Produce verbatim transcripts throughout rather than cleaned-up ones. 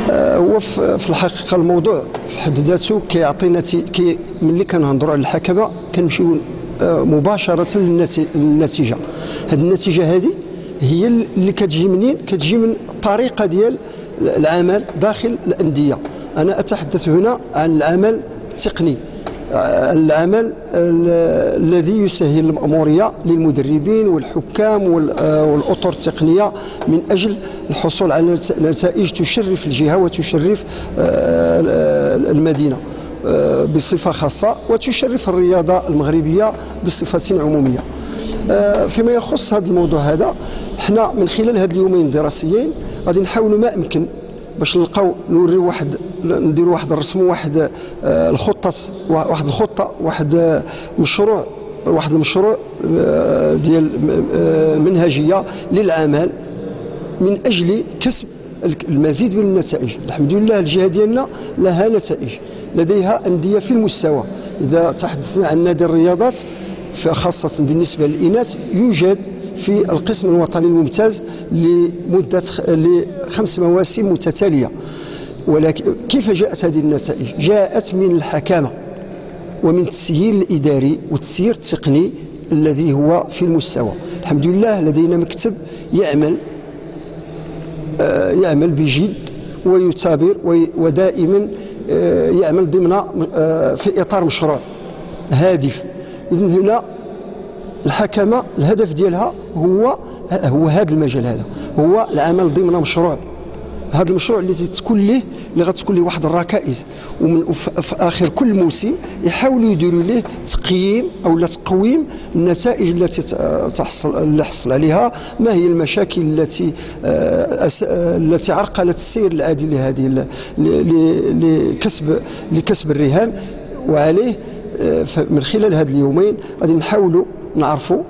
هو في الحقيقه الموضوع في حد ذاته كيعطينا كي ملي كنهضروا على الحكمه كنمشيو مباشره للنتيجه. هذه النتيجه هذه هي اللي كتجي منين؟ كتجي من الطريقه ديال العمل داخل الانديه. انا اتحدث هنا عن العمل التقني، العمل الذي يسهل المأمورية للمدربين والحكام والأطر التقنية من أجل الحصول على نتائج تشرف الجهة وتشرف المدينة بصفة خاصة وتشرف الرياضة المغربية بصفة عمومية. فيما يخص هذا الموضوع هذا، احنا من خلال هذه اليومين الدراسيين غادي نحاولوا ما أمكن باش نلقاو نوريو واحد نديروا واحد الرسم واحد الخطه واحد الخطه واحد مشروع واحد المشروع ديال منهجيه للعمل من اجل كسب المزيد من النتائج. الحمد لله الجهه ديالنا لها نتائج، لديها انديه في المستوى. اذا تحدثنا عن نادي الرياضات خاصه بالنسبه للاناث يوجد في القسم الوطني الممتاز لمدة لخمس مواسم متتالية. ولكن كيف جاءت هذه النتائج؟ جاءت من الحكامة ومن التسيير الإداري والتسيير التقني الذي هو في المستوى. الحمد لله لدينا مكتب يعمل يعمل بجد ويثابر ودائما يعمل ضمن في إطار مشروع هادف. إذن هنا الحكمة الهدف ديالها هو هو هذا المجال، هذا هو العمل ضمن مشروع. هذا المشروع اللي تكون له اللي غتكون له واحد الركائز، ومن في اخر كل موسم يحاولوا يديروا له تقييم او لا تقويم النتائج التي تحصل اللي حصل عليها، ما هي المشاكل التي التي عرقلت السير العادي لهذه لكسب لكسب الرهان. وعليه من خلال هذه اليومين غادي نحاولوا نعرفوا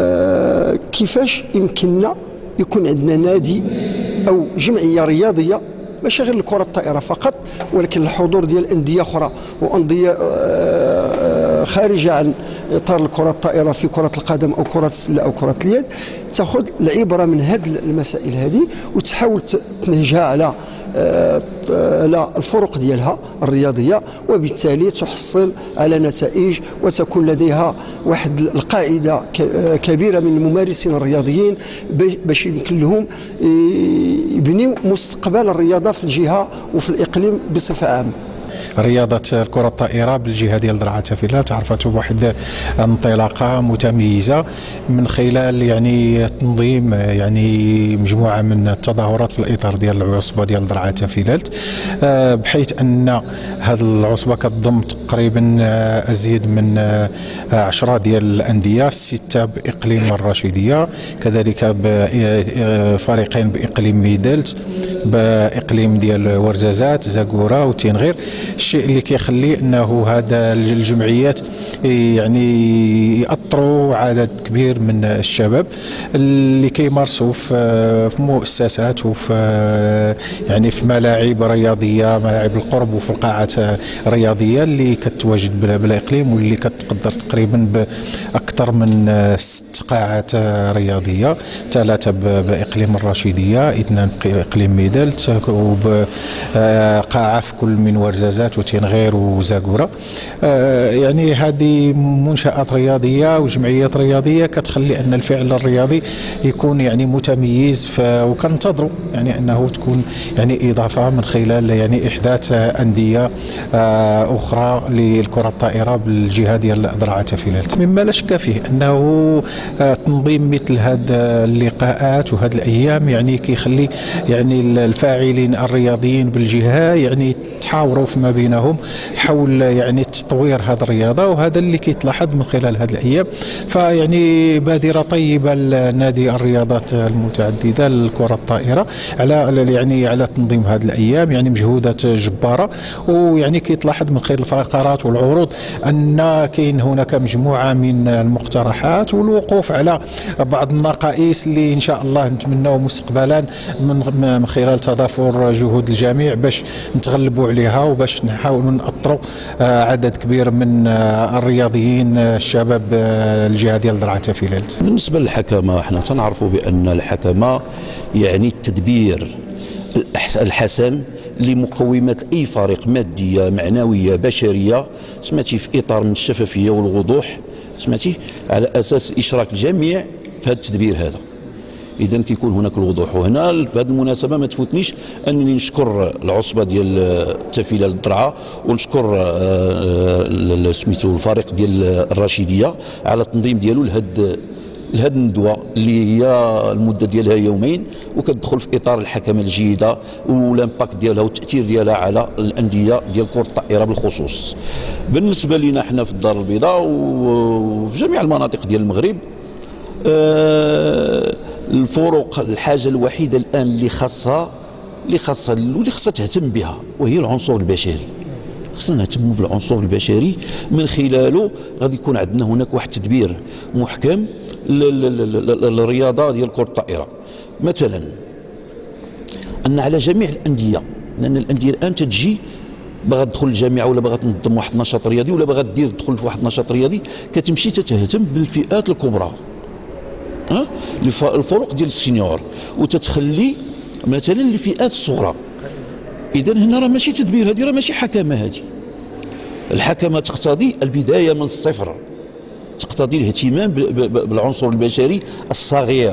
كيفاش يمكننا يكون عندنا نادي او جمعيه رياضيه ماشي غير لكره الطائره فقط، ولكن الحضور ديال انديه اخرى وانديه خارجه عن اطار الكره الطائره في كره القدم او كره السله او كره اليد، تاخذ العبره من هذه المسائل هذه وتحاول تنهجها على على الفرق ديالها الرياضيه، وبالتالي تحصل على نتائج وتكون لديها واحد القاعده كبيره من الممارسين الرياضيين باش يمكن لهم يبنيوا مستقبل الرياضه في الجهه وفي الاقليم بصفه عامه. رياضة الكرة الطائرة بالجهة ديال درعا تافيلات عرفت بواحد انطلاقة متميزة من خلال يعني تنظيم يعني مجموعة من التظاهرات في الإطار ديال العصبة ديال درعا تافيلات، بحيث أن هذه العصبة كتضم تقريبا أزيد من عشرة ديال الأندية، ستة بإقليم الرشيدية، كذلك فريقين بإقليم ميدلت، بإقليم ديال ورزازات زاكورا وتينغير. الشيء اللي كيخلي انه هذا الجمعيات يعني يأطروا عدد كبير من الشباب اللي كيمارسوا في مؤسسات وفي يعني في ملاعب رياضيه، ملاعب القرب وفي القاعات الرياضيه اللي كتواجد بالاقليم واللي كتقدر تقريبا باكثر من ست قاعات رياضيه، ثلاثه باقليم الرشيديه، اثنان باقليم ميدلت، وقاعه في كل من ورزازات وتينغير وزاكورا. آه يعني هذه منشآت رياضيه وجمعيات رياضيه كتخلي ان الفعل الرياضي يكون يعني متميز، وكنتظروا يعني انه تكون يعني اضافه من خلال يعني احداث انديه آه اخرى للكره الطائره بالجهه ديال درعا تافيلات. مما لا شك فيه انه آه تنظيم مثل هذه اللقاءات وهذه الايام يعني كيخلي يعني الفاعلين الرياضيين بالجهه يعني تحاوروا فيما بينهم حول يعني تطوير هذه الرياضه، وهذا اللي كيتلاحظ من خلال هذه الايام. فيعني بادره طيبه لنادي الرياضات المتعدده للكره الطائره على يعني على تنظيم هذه الايام، يعني مجهودات جباره. ويعني كيتلاحظ من خلال الفقرات والعروض ان كاين هناك مجموعه من المقترحات والوقوف على بعض النقائص اللي ان شاء الله نتمناو مستقبلا من خلال تضافر جهود الجميع باش نتغلبوا عليها وباش نحاولوا نأطروا عدد كبير من الرياضيين الشباب الجهه ديال درعا تافيلات. بالنسبه للحكمه احنا تنعرفوا بان الحكمه يعني التدبير الحسن لمقومات اي فريق ماديه معنويه بشريه، سمعتي في اطار من الشفافيه والوضوح، سمعتي على اساس اشراك الجميع في هذا التدبير هذا. اذا كيكون هناك الوضوح. وهنا في هذه المناسبه ما تفوتنيش انني نشكر العصبه ديال التفيله للدرعا، ونشكر سميتو الفريق ديال الرشيديه على التنظيم ديالو لهاد لهذه الندوه اللي هي المده ديالها يومين، وكتدخل في اطار الحكمه الجيده والامباكت ديالها والتاثير ديالها على الانديه ديال كره الطائره بالخصوص. بالنسبه لنا حنا في الدار البيضاء وفي جميع المناطق ديال المغرب، آه الفروق الحاجه الوحيده الان اللي خاصها اللي خاصها واللي خاصها تهتم بها وهي العنصر البشري. خصنا نهتموا بالعنصر البشري، من خلاله غادي يكون عندنا هناك واحد التدبير محكم للرياضه ديال كره الطائره. مثلا ان على جميع الانديه، لان الانديه الان تتجي باغا تدخل الجامعه ولا باغا تنظم واحد النشاط رياضي ولا باغا دير تدخل في واحد النشاط رياضي، كتمشي تتهتم بالفئات الكبرى، ها الفروق ديال السينيور، وتتخلي مثلا الفئات الصغرى. اذا هنا راه ماشي تدبير، هذه راه ماشي حكمه، هذه الحكمه تقتضي البدايه من الصفر، تقتضي الاهتمام بالعنصر البشري الصغير.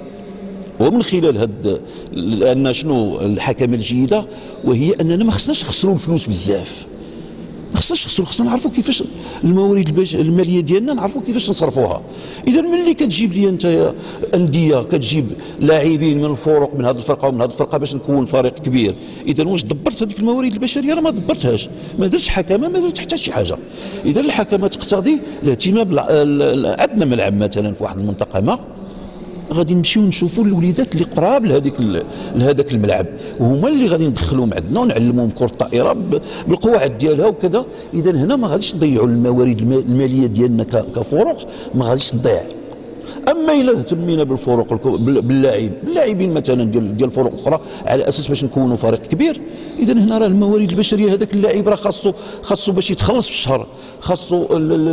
ومن خلال هاد لان شنو الحكمه الجيده، وهي اننا ما خصناش نخسروا الفلوس بزاف، ما خصناش نخسروا، خصنا نعرفوا كيفاش الموارد الماليه ديالنا نعرفوا كيفاش نصرفوها. اذا ملي كتجيب لي انت انديه كتجيب لاعبين من الفرق، من هذه الفرقه ومن هذه الفرقه باش نكون فريق كبير، اذا واش دبرت هذيك الموارد البشريه؟ راه ما دبرتهاش، ما درتش حكمه، ما درت حتى شي حاجه. اذا الحكمه تقتضي الاهتمام. عندنا ملعب مثلا في واحد المنطقه ما، غادي نمشيو نشوفوا الوليدات اللي قراب لهذيك لهذاك الملعب، وهما اللي غادي ندخلوهم عندنا ونعلموهم كره الطائره بالقواعد ديالها وكذا. اذا هنا ما غاديش نضيعوا الموارد الماليه ديالنا كفرق، ما غاديش تضيع. اما الا اهتمينا بالفرق باللاعب باللاعبين مثلا ديال ديال الفرق اخرى على اساس باش نكونوا فريق كبير، اذا هنا راه الموارد البشريه هذاك اللاعب راه خاصو خاصو باش يتخلص في الشهر، خاصو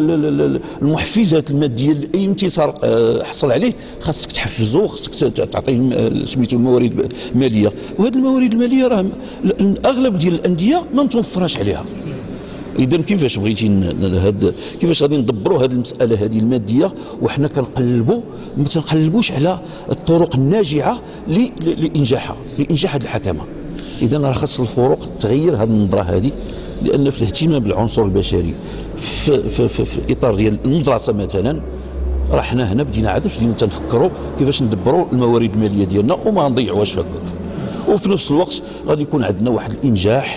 المحفزات الماديه اي انتصار حصل عليه خاصك تحفزو، خاصك تعطيه سميتو الموارد الماليه. وهذه الموارد الماليه راه اغلب ديال الانديه ما متوفراش عليها. اذا كيفاش بغيتي هاد كيفاش غادي ندبروا هذه المساله هذه الماديه، وحنا كنقلبوا ما تنقلبوش على الطرق الناجعه لانجاحها لانجاح هذه الحكمه. اذا راه خاص الفروق تغير هذه النظره هذه، لان في الاهتمام بالعنصر البشري في, في, في, في اطار ديال المدرسه مثلا، راه حنا هنا بدينا عاد بدينا تنفكروا كيفاش ندبروا الموارد الماليه ديالنا وما نضيعوهاش هكاك. وفي نفس الوقت غادي يكون عندنا واحد الانجاح،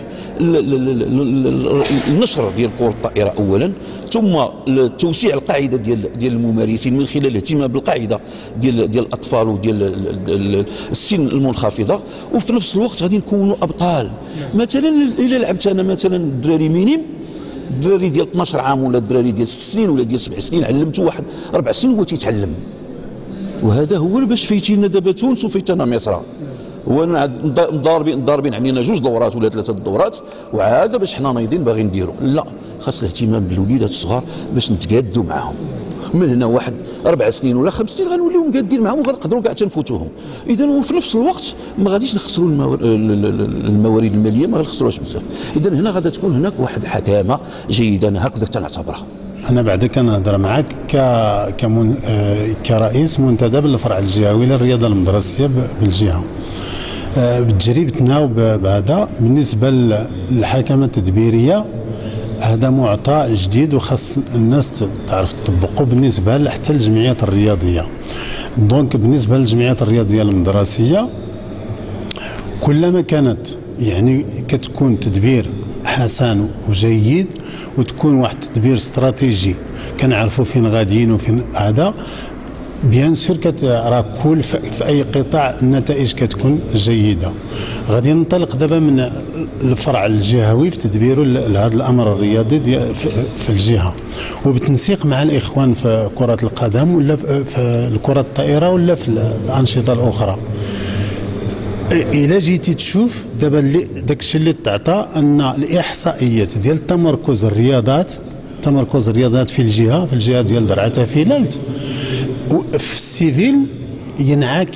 النشر ديال كره الطائره اولا، ثم توسيع القاعده ديال ديال الممارسين من خلال الاهتمام بالقاعده ديال ديال الاطفال وديال السن المنخفضه. وفي نفس الوقت غادي نكونوا ابطال. مثلا الا لعبت انا مثلا الدراري مينيم، الدراري ديال اثناش عام ولا الدراري ديال ست سنين ولا ديال سبع سنين، علمته واحد اربع سنين هو تيتعلم. وهذا هو باش فايتينا دابا تونس وفايتنا مصر. هو مضاربين مضاربين علينا جوج دورات ولا ثلاثه دورات، وعاد باش حنا نايضين باغيين نديروا. لا، خاص الاهتمام بالوليدات الصغار باش نتقادوا معاهم. من هنا واحد اربع سنين ولا خمس سنين غنوليو مقادين معاهم وغنقدروا كاع تنفوتوهم. اذا وفي نفس الوقت ما غاديش نخسروا الموارد الماليه، ما غنخسروهاش بزاف. اذا هنا غادا تكون هناك واحد الحكامه جيده، انا هكذا تنعتبرها. انا بعد كنهضر معك ك كمن... كرئيس منتدب الفرع الجهوي للرياضه المدرسيه بالجهه. بتجربتنا بهذا بالنسبه للحكمه التدبيريه، هذا معطى جديد وخاص الناس تعرف تطبقه بالنسبه حتى للجمعيات الرياضيه. دونك بالنسبه للجمعيات الرياضيه المدرسيه، كلما كانت يعني كتكون تدبير حسن وجيد، وتكون واحد التدبير استراتيجي كنعرفوا فين غاديين وفين هذا، بيان سور راه كل في اي قطاع النتائج كتكون جيده. غادي ننطلق دابا من الفرع الجهوي في تدبيره لهذا الامر الرياضي في الجهه، وبالتنسيق مع الاخوان في كره القدم ولا في كره الطائره ولا في الانشطه الاخرى. إلا جيتي تشوف دابا داك الشيء اللي تعطى ان الاحصائيات ديال تمركز الرياضات تمركز الرياضات في الجهه في الجهه ديال درعا تافيلالت في السيفيل ينعكس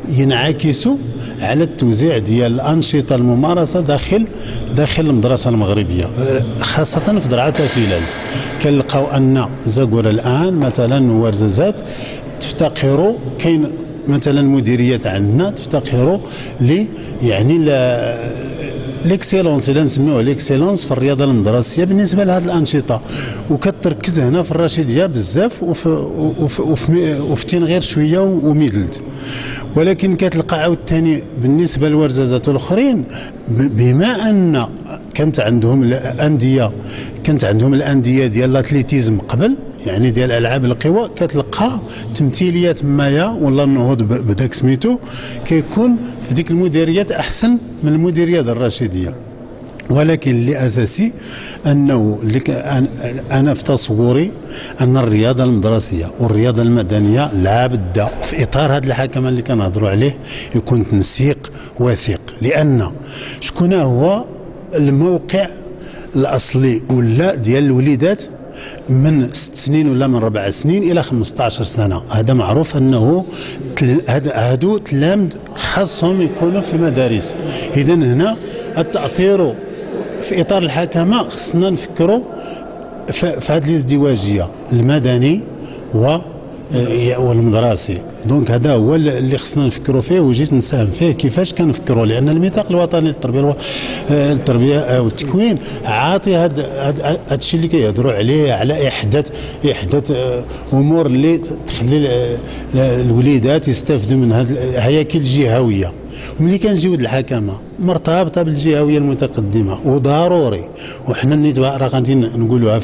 ينعكسوا على التوزيع ديال الانشطه الممارسه داخل داخل المدرسه المغربيه، خاصه في درعا تافيلاند. كنلقاو ان زاكورا الان مثلا ورزازات تفتقروا، كاين مثلا مديريات عندنا تفتقروا ل يعني ليكسيلونس، الا نسميوه ليكسيلونس في الرياضه المدرسيه بالنسبه لهذه الانشطه، وكتركز هنا في الرشيديه بزاف وفي وفي وفي, وفي تنغير شويه وميدلت. ولكن كتلقى عاوتاني بالنسبه للورزازات الاخرين، بما ان كانت عندهم الانديه كانت عندهم الانديه ديال الاتليتيزم قبل، يعني ديال العاب القوى، كتلقى تمثيليات مايا ولا النهوض بداك سميتو كيكون في ديك المديريات احسن من المديريات الرشيديه. ولكن اللي اساسي انه اللي انا في تصوري ان الرياضه المدرسيه والرياضه المدنيه لابد في اطار هذا الحكم اللي كنهضروا عليه يكون تنسيق وثيق، لان شكون هو الموقع الاصلي ولا ديال الوليدات من ست سنين ولا من ربع سنين الى خمسطاش سنه. هذا معروف انه هادو تلامذ خاصهم يكونوا في المدارس. اذا هنا التاطير في اطار الحكمه خصنا نفكروا في هذه الازدواجيه المدني و والمدرسي. دونك هذا هو اللي خصنا نفكروا فيه وجيت نساهم فيه. كيفاش كنفكروا؟ لان الميثاق الوطني للتربيه التربيه والتكوين عاطي هذا هذا الشيء اللي كيهضروا عليه، على احداث احداث امور اللي تخلي الوليدات يستافدوا من هذه الهياكل الجهويه. وملي كنجيو الحكمه مرتبطه بالجهويه المتقدمه وضروري، وحنا نيت راه غادي نقولوها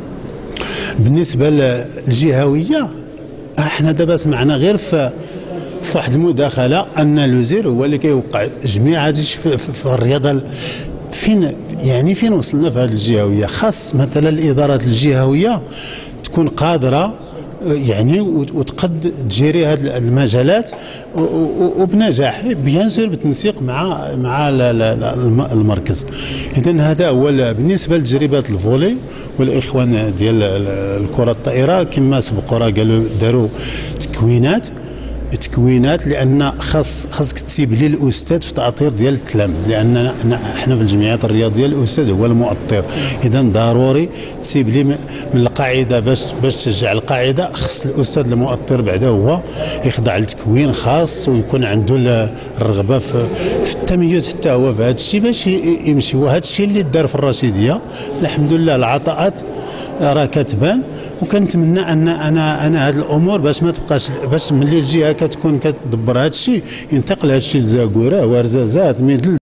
بالنسبه للجهويه. احنا دابا سمعنا غير في في واحد المداخله ان لوزير هو اللي كيوقع جميع هذه في, في, في الرياضه. فين يعني فين وصلنا في هذه الجهويه؟ خاص مثلا الادارات الجهويه تكون قادره يعني وتقد تجيري هذه المجالات وبنجاح، بيان سور بالتنسيق مع مع المركز. اذا هذا هو بالنسبه لتجربه الفولي. والاخوان ديال الكره الطائره كما سبقوا راه قالوا داروا تكوينات تكوينات لان خاص خاصك تسيب لي الاستاذ في تاطير ديال التلامذ، لان احنا في الجمعيات الرياضيه الاستاذ هو المؤطر. اذا ضروري تسيب لي من القاعده باش باش تشجع القاعده، خص الاستاذ المؤطر بعدا هو يخضع لتكوين خاص ويكون عنده الرغبه في, في التميز حتى هو في هذا الشيء باش يمشي. وهذا الشيء اللي دار في الرشيديه الحمد لله العطاءات راه كتبان. وكنتمنى ان انا انا هذه الامور باش ما تبقاش، باش ملي الجهه كتكون كتدبر هذا الشيء ينتقل هذا الشيء لزاكوره ورزازات ميدل